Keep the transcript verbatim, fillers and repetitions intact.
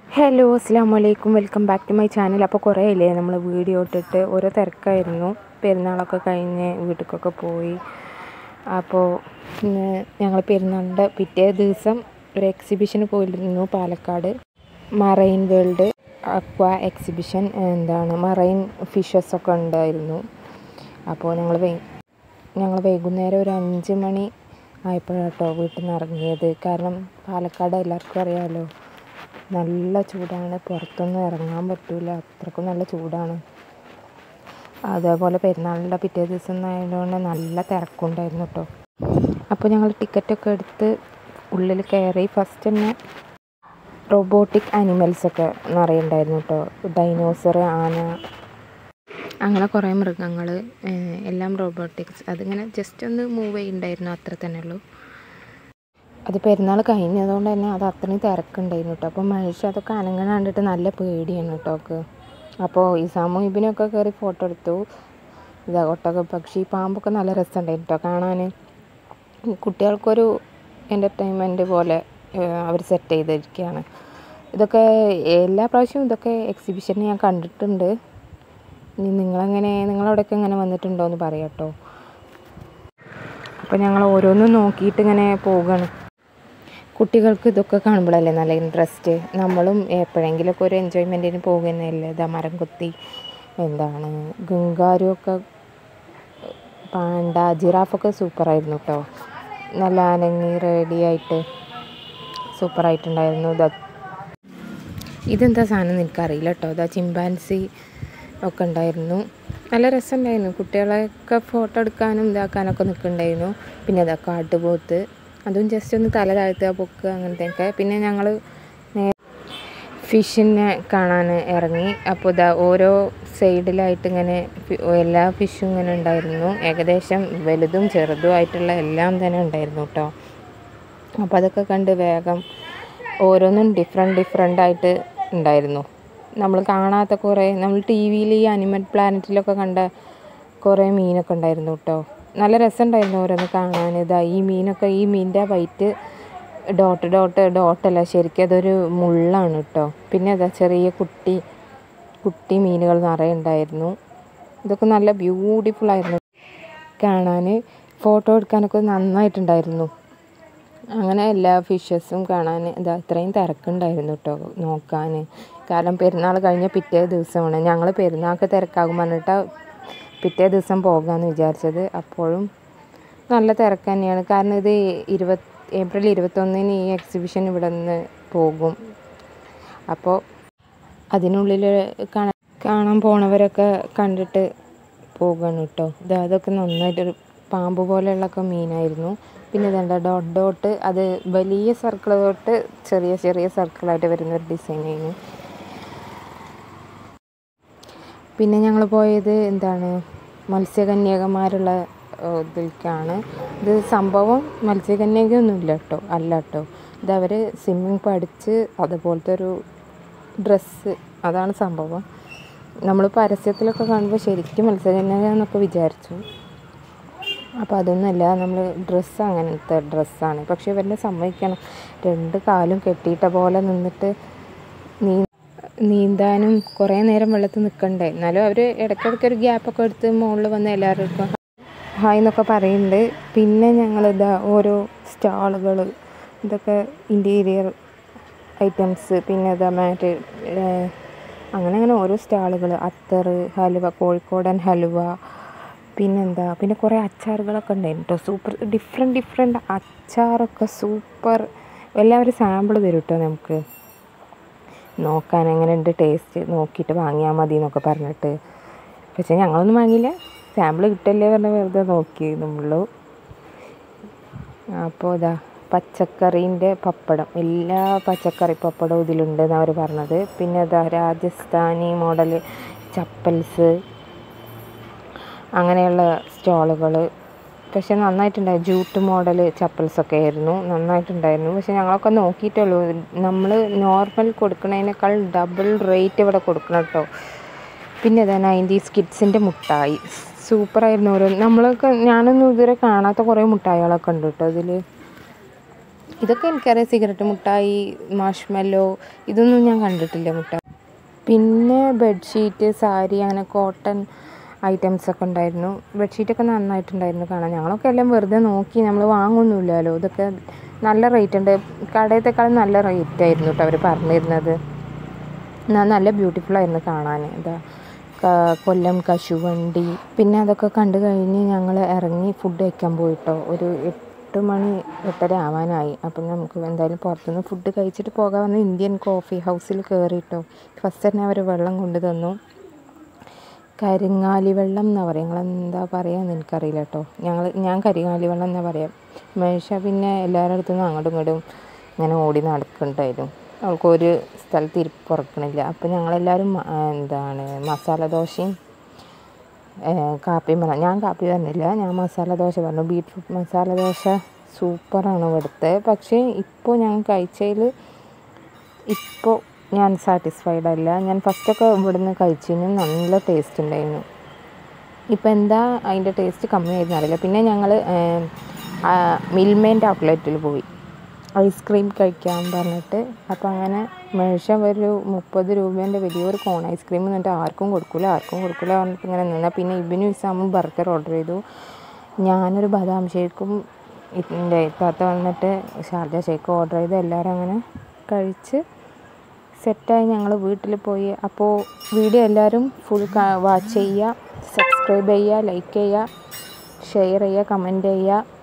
Hello അസ്സാം വലൈക്കും welcome back to my channel. അപ്പോൾ കുറേ ഇല്ലേ നമ്മൾ വീഡിയോ ഇട്ടിട്ട് ഓരോ തിരക്കായിരുന്നു. പെരുന്നാളൊക്കെ കഴിഞ്ഞ് വീട്ടിലേക്കൊക്കെ പോയി. അപ്പോൾ ഞങ്ങൾ പെരുന്നാളിൻ്റെ പിറ്റേ ദിവസം ഒരു എക്സിബിഷന് പോയിരുന്നു Palakkad. Marine world aqua exhibition, എന്താണ് മറൈൻ ഫിഷസൊക്കെ ഉണ്ടായിരുന്നു. അപ്പോൾ ഞങ്ങൾ വൈ ഞങ്ങൾ വൈകുന്നേരം ഒരു അഞ്ച് മണി ആയപ്പോഴാട്ടോ വീട്ടിൽ നിന്ന് ഇറങ്ങിയത്. കാരണം പാലക്കാട് എല്ലാവർക്കും അറിയാമല്ലോ, നല്ല ചൂടാണ്, പുറത്തൊന്നും ഇറങ്ങാൻ പറ്റില്ല, അത്രക്കും നല്ല ചൂടാണ്. അതേപോലെ പെരുന്നാളിൻ്റെ പിറ്റേ ദിവസം ആയതുകൊണ്ട് നല്ല തിരക്കുണ്ടായിരുന്നു കേട്ടോ. അപ്പോൾ ഞങ്ങൾ ടിക്കറ്റൊക്കെ എടുത്ത് ഉള്ളിൽ കയറി. ഫസ്റ്റ് തന്നെ റോബോട്ടിക് ആനിമൽസൊക്കെ നിറയെ ഉണ്ടായിരുന്നു കേട്ടോ. ഡൈനോസർ, ആന, അങ്ങനെ കുറേ മൃഗങ്ങൾ, എല്ലാം റോബോട്ടിക്സ്. അതിങ്ങനെ ജസ്റ്റ് ഒന്ന് മൂവ് ചെയ്യുന്നുണ്ടായിരുന്നു, അത്ര തന്നെ ഉള്ളൂ. അത് പെരുന്നാൾ കഴിഞ്ഞതുകൊണ്ട് തന്നെ അത് അത്രയും തിരക്കുണ്ടായിരുന്നു കേട്ടോ. അപ്പോൾ മനുഷ്യ അതൊക്കെ അനങ്ങണ കണ്ടിട്ട് നല്ല പേടിയാണ് കേട്ടോ ഒക്കെ. അപ്പോൾ ഈ സമൂഹിബിനൊക്കെ കയറി ഫോട്ടോ എടുത്തു. ഇതാ ഒട്ടക പക്ഷി, പാമ്പൊക്കെ നല്ല രസമുണ്ടായിരുന്നു കേട്ടോ കാണാൻ. കുട്ടികൾക്കൊരു എൻ്റർടൈൻമെൻറ്റ് പോലെ അവർ സെറ്റ് ചെയ്തിരിക്കുകയാണ്. ഇതൊക്കെ എല്ലാ പ്രാവശ്യവും ഇതൊക്കെ എക്സിബിഷന് ഞാൻ കണ്ടിട്ടുണ്ട്. ഇനി നിങ്ങളെങ്ങനെ നിങ്ങളവിടെയൊക്കെ ഇങ്ങനെ വന്നിട്ടുണ്ടോ എന്ന് പറയാം കേട്ടോ. അപ്പോൾ ഞങ്ങൾ ഓരോന്നും നോക്കിയിട്ട് ഇങ്ങനെ പോവുകയാണ്. കുട്ടികൾക്ക് ഇതൊക്കെ കാണുമ്പോഴല്ലേ നല്ല ഇൻട്രസ്റ്റ്. നമ്മളും എപ്പോഴെങ്കിലുമൊക്കെ ഒരു എൻജോയ്മെൻറ്റിന് പോകുന്നതല്ലേ. ഇതാ മരം കൊത്തി, എന്താണ് ഗംഗാരു ഒക്കെ, പാണ്ട, ജിറാഫൊക്കെ സൂപ്പറായിരുന്നു കേട്ടോ. നല്ല അനങ്ങി റെഡിയായിട്ട് സൂപ്പറായിട്ടുണ്ടായിരുന്നു. ഇതാ ഇതെന്താ സാധനം എനിക്കറിയില്ല കേട്ടോ. ഇതാ ചിമ്പാൻസി ഒക്കെ ഉണ്ടായിരുന്നു. നല്ല രസമുണ്ടായിരുന്നു. കുട്ടികളെയൊക്കെ ഫോട്ടോ എടുക്കാനും ഇതാക്കാനൊക്കെ നിൽക്കുന്നുണ്ടായിരുന്നു. പിന്നെ ഇതാ കാട്ടുപോത്ത്, അതും ജസ്റ്റ് ഒന്ന് തല താഴ്ത്തുക, പൊക്കുക, അങ്ങനത്തെയൊക്കെ. പിന്നെ ഞങ്ങൾ ഫിഷിനെ കാണാൻ ഇറങ്ങി. അപ്പോൾ ഇതാ ഓരോ സൈഡിലായിട്ട് ഇങ്ങനെ എല്ലാ ഫിഷും ഇങ്ങനെ ഉണ്ടായിരുന്നു. ഏകദേശം വലുതും ചെറുതും ആയിട്ടുള്ള എല്ലാം തന്നെ ഉണ്ടായിരുന്നു കേട്ടോ. അപ്പോൾ അതൊക്കെ കണ്ട് വേഗം ഓരോന്നും ഡിഫറെൻറ്റ് ഡിഫറെൻ്റ് ആയിട്ട് ഉണ്ടായിരുന്നു. നമ്മൾ കാണാത്ത കുറേ, നമ്മൾ ടി വിയിൽ ഈ അനിമൽ പ്ലാനറ്റിലൊക്കെ കണ്ട കുറേ മീനൊക്കെ ഉണ്ടായിരുന്നു കേട്ടോ. നല്ല രസമുണ്ടായിരുന്നു ഓരോന്ന് കാണാൻ. ഇതാ ഈ മീനൊക്കെ, ഈ മീനിൻ്റെ വൈറ്റ് ഡോട്ട് ഡോട്ട് ഡോട്ടല്ല, ശരിക്കും അതൊരു മുള്ളാണ് കേട്ടോ. പിന്നെ അതാ ചെറിയ കുട്ടി കുട്ടി മീനുകൾ നിറയെ ഉണ്ടായിരുന്നു. ഇതൊക്കെ നല്ല ബ്യൂട്ടിഫുൾ ആയിരുന്നു കാണാൻ. ഫോട്ടോ എടുക്കാനൊക്കെ നന്നായിട്ടുണ്ടായിരുന്നു. അങ്ങനെ എല്ലാ ഫിഷസും കാണാൻ ഇതാ ഇത്രയും തിരക്കുണ്ടായിരുന്നു കേട്ടോ നോക്കാൻ. കാരണം പെരുന്നാൾ കഴിഞ്ഞ പിറ്റേ ദിവസമാണ്. ഞങ്ങൾ പെരുന്നാൾക്ക് തിരക്കാകും പറഞ്ഞിട്ടാണ് പിറ്റേ ദിവസം പോകാമെന്ന് വിചാരിച്ചത്. അപ്പോഴും നല്ല തിരക്ക് തന്നെയാണ്. കാരണം ഇത് ഇരുപത് ഏപ്രിൽ ഇരുപത്തൊന്നിന് ഈ എക്സിബിഷൻ ഇവിടെ നിന്ന് പോകും. അപ്പോൾ അതിനുള്ളിൽ കാണാൻ കാണാൻ പോണവരൊക്കെ കണ്ടിട്ട് പോകുകയാണ് കേട്ടോ. ഇത് അതൊക്കെ നന്നായിട്ടൊരു പാമ്പ് പോലെയുള്ളൊക്കെ മീനായിരുന്നു. പിന്നെ ഇതെന്താ ഡോട്ട് ഡോട്ട്, അത് വലിയ സർക്കിൾ തൊട്ട് ചെറിയ ചെറിയ സർക്കിളായിട്ട് വരുന്നൊരു ഡിസൈനായിരുന്നു. പിന്നെ ഞങ്ങൾ പോയത് എന്താണ് മത്സ്യകന്യകമാരുള്ള ഇതിലേക്കാണ്. ഇത് സംഭവം മത്സ്യകന്യകയൊന്നുമില്ല കേട്ടോ, അല്ല കേട്ടോ. ഇതവർ സ്വിമ്മിങ് പഠിച്ച് അതുപോലത്തെ ഒരു ഡ്രസ്സ്, അതാണ് സംഭവം. നമ്മൾ പരസ്യത്തിലൊക്കെ കാണുമ്പോൾ ശരിക്കും മത്സ്യകന്യക എന്നൊക്കെ വിചാരിച്ചു. അപ്പോൾ അതൊന്നുമല്ല, നമ്മൾ ഡ്രസ്സ് അങ്ങനത്തെ ഡ്രസ്സാണ്. പക്ഷേ ഇവരുടെ സമ്മതിക്കണം, രണ്ട് കാലും കെട്ടിയിട്ട പോലെ നിന്നിട്ട് നീ നീന്താനും കുറേ നേരം വെള്ളത്തിൽ നിൽക്കണ്ടേ. എന്നാലും അവർ ഇടയ്ക്കിടയ്ക്ക് ഒരു ഗ്യാപ്പൊക്കെ എടുത്ത് മുകളിൽ വന്ന് എല്ലാവർക്കും ഹായ് എന്നൊക്കെ പറയുന്നുണ്ട്. പിന്നെ ഞങ്ങളിതാ ഓരോ സ്റ്റാളുകൾ, ഇതൊക്കെ ഇൻറ്റീരിയർ ഐറ്റംസ്, പിന്നെ ഇതാ മാറ്റ്, അങ്ങനെ അങ്ങനെ ഓരോ സ്റ്റാളുകൾ. അത്തർ, ഹലുവ, കോഴിക്കോടൻ ഹലുവ, പിന്നെന്താ പിന്നെ കുറേ അച്ചാറുകളൊക്കെ ഉണ്ടായിരുന്നു കേട്ടോ. സൂപ്പർ ഡിഫറെൻറ്റ് ഡിഫറെൻറ്റ് അച്ചാറൊക്കെ സൂപ്പർ. എല്ലാവരും സാമ്പിൾ തരും കേട്ടോ നമുക്ക് നോക്കാൻ, എങ്ങനെയുണ്ട് ടേസ്റ്റ് നോക്കിയിട്ട് വാങ്ങിയാൽ മതി എന്നൊക്കെ പറഞ്ഞിട്ട്. പക്ഷേ ഞങ്ങളൊന്നും വാങ്ങിയില്ല, സാമ്പിൾ കിട്ടല്ലേ പറഞ്ഞാൽ വെറുതെ നോക്കി നമ്മളുള്ളൂ. അപ്പോൾ ഇതാ പച്ചക്കറീൻ്റെ പപ്പടം, എല്ലാ പച്ചക്കറി പപ്പടവും ഇതിലുണ്ടെന്ന് അവർ പറഞ്ഞത്. പിന്നെ ഇതാ രാജസ്ഥാനി മോഡൽ ചപ്പൽസ്, അങ്ങനെയുള്ള സ്റ്റാളുകൾ. പക്ഷെ നന്നായിട്ടുണ്ടായിരുന്നു. ജൂട്ട് മോഡൽ ചപ്പൽസൊക്കെ ആയിരുന്നു, നന്നായിട്ടുണ്ടായിരുന്നു. പക്ഷെ ഞങ്ങളൊക്കെ നോക്കിയിട്ടുള്ളൂ. നമ്മൾ നോർമൽ കൊടുക്കുന്നതിനേക്കാൾ ഡബിൾ റേറ്റ് ഇവിടെ കൊടുക്കണം കേട്ടോ. പിന്നെ ഇതാ നയൻറ്റീസ് കിഡ്സിൻ്റെ മുട്ടായി, സൂപ്പറായിരുന്നു. ഓരോ നമ്മളൊക്കെ ഞാനൊന്നും ഇതുവരെ കാണാത്ത കുറേ മുട്ടായികളൊക്കെ ഉണ്ട് കേട്ടോ ഇതിൽ. ഇതൊക്കെ എനിക്കറിയാം. സിഗരറ്റ് മുട്ടായി, മാഷ്മെല്ലോ, ഇതൊന്നും ഞാൻ കണ്ടിട്ടില്ല മുട്ടായി. പിന്നെ ബെഡ്ഷീറ്റ്, സാരി, അങ്ങനെ കോട്ടൺ ഐറ്റംസൊക്കെ ഉണ്ടായിരുന്നു. ബെഡ്ഷീറ്റൊക്കെ നന്നായിട്ടുണ്ടായിരുന്നു കാണാൻ. ഞങ്ങളൊക്കെ എല്ലാം വെറുതെ നോക്കി, നമ്മൾ വാങ്ങുന്നില്ലല്ലോ. ഇതൊക്കെ നല്ല റേറ്റ് ഉണ്ട്. കടയത്തേക്കാളും നല്ല റേറ്റ് ആയിരുന്നു കേട്ടോ അവർ പറഞ്ഞിരുന്നത്. എന്നാൽ നല്ല ബ്യൂട്ടിഫുൾ ആയിരുന്നു കാണാൻ. ഇതാ കൊല്ലം കശുവണ്ടി. പിന്നെ അതൊക്കെ കണ്ടു കഴിഞ്ഞ് ഞങ്ങൾ ഇറങ്ങി ഫുഡ് കഴിക്കാൻ പോയിട്ടോ. ഒരു എട്ട് മണി എട്ടര ആവാനായി. അപ്പം നമുക്ക് എന്തായാലും പുറത്തുനിന്ന് ഫുഡ് കഴിച്ചിട്ട് പോകാൻ വന്ന് ഇന്ത്യൻ കോഫി ഹൗസിൽ കയറിയിട്ടോ. ഫസ്റ്റ് തന്നെ അവർ വെള്ളം കൊണ്ടു തന്നു. കരിങ്ങാലി വെള്ളം എന്നാണ് പറയുക. നിങ്ങളെന്താ പറയുകയെന്ന് എനിക്കറിയില്ല കേട്ടോ. ഞങ്ങൾ ഞാൻ കരിങ്ങാലി വെള്ളം എന്നാണ് പറയാം. മേശ പിന്നെ എല്ലാവരുടെ അടുത്തു നിന്നും അങ്ങോട്ടും ഇങ്ങോട്ടും ഇങ്ങനെ ഓടി നടക്കുന്നുണ്ടായിരുന്നു. അവൾക്കൊരു സ്ഥലത്ത് ഇരിപ്പ് ഉറക്കണില്ല. അപ്പോൾ ഞങ്ങളെല്ലാവരും എന്താണ് മസാല ദോശയും കാപ്പിയും പറഞ്ഞു. ഞാൻ കാപ്പി പറഞ്ഞില്ല, ഞാൻ മസാല ദോശ പറഞ്ഞു. ബീട്രൂട്ട് മസാല ദോശ സൂപ്പറാണ് ഇവിടുത്തെ. പക്ഷേ ഇപ്പോൾ ഞാൻ കഴിച്ചതിൽ ഇപ്പോൾ ഞാൻ സാറ്റിസ്ഫൈഡ് അല്ല. ഞാൻ ഫസ്റ്റൊക്കെ ഇവിടുന്ന് കഴിച്ചതിന് നല്ല ടേസ്റ്റ് ഉണ്ടായിരുന്നു. ഇപ്പോൾ എന്താ അതിൻ്റെ ടേസ്റ്റ് കമ്മിയായിരുന്നു അറിയില്ല. പിന്നെ ഞങ്ങൾ മിൽമേൻ്റെ ഔട്ട്ലെറ്റിൽ പോയി ഐസ്ക്രീം കഴിക്കാൻ പറഞ്ഞിട്ട്. അപ്പോൾ അങ്ങനെ മേശ ഒരു മുപ്പത് രൂപേൻ്റെ വലിയൊരു കോൺ ഐസ്ക്രീം എന്നിട്ട് ആർക്കും കൊടുക്കില്ല ആർക്കും കൊടുക്കില്ല പറഞ്ഞിട്ട് ഇങ്ങനെ നിന്നാൽ. പിന്നെ ഇബിനും ഇസാമും ബർഗർ ഓർഡർ ചെയ്തു. ഞാനൊരു ബദാം ഷേക്കും ഇതിൻ്റെ ഇത്താത്ത വന്നിട്ട് ഷാർജ ഷേക്കും ഓർഡർ ചെയ്ത് എല്ലാവരും അങ്ങനെ കഴിച്ച് സെറ്റായി ഞങ്ങൾ വീട്ടിൽ പോയി. അപ്പോൾ വീഡിയോ എല്ലാവരും ഫുൾ വാച്ച് ചെയ്യുക, സബ്സ്ക്രൈബ് ചെയ്യുക, ലൈക്ക് ചെയ്യുക, ഷെയർ ചെയ്യുക, കമൻറ്റ് ചെയ്യുക.